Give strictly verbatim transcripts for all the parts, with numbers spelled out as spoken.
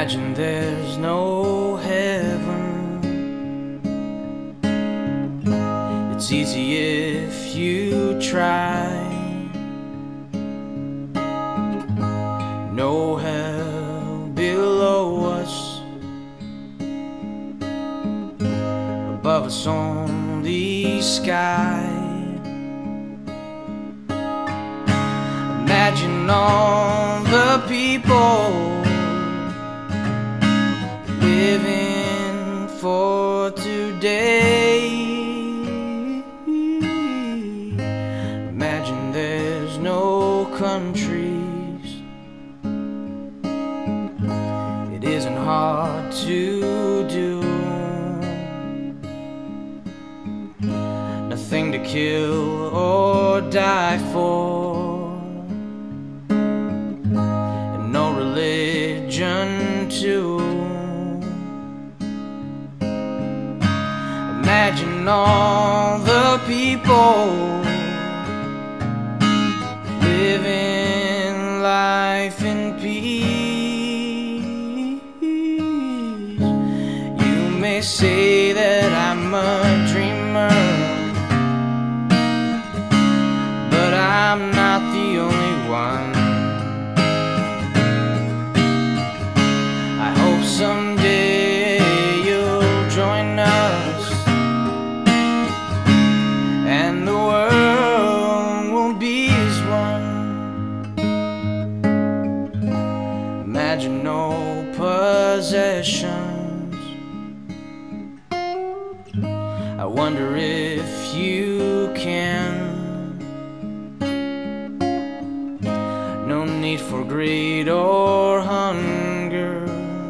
Imagine there's no heaven. It's easy if you try. No hell below us, above us only sky. Imagine all the people living for today. Imagine there's no countries. It isn't hard to do. Nothing to kill or die for, and no religion too. Imagine all the people living life in peace. You may say that I'm a dreamer, but I'm not the only one. I hope someday you'll join us, and the world will be as one. Imagine no possessions. I wonder if you can. No need for greed or hunger,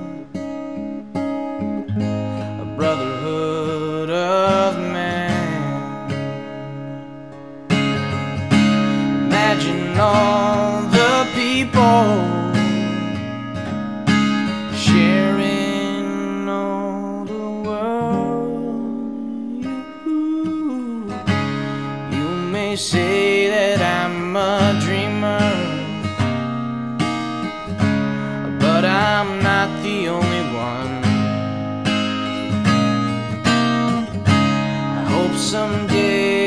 a brotherhood of man. Imagine all the people sharing all the world. You, you may say that I'm a dreamer, but I'm not the only one. I hope someday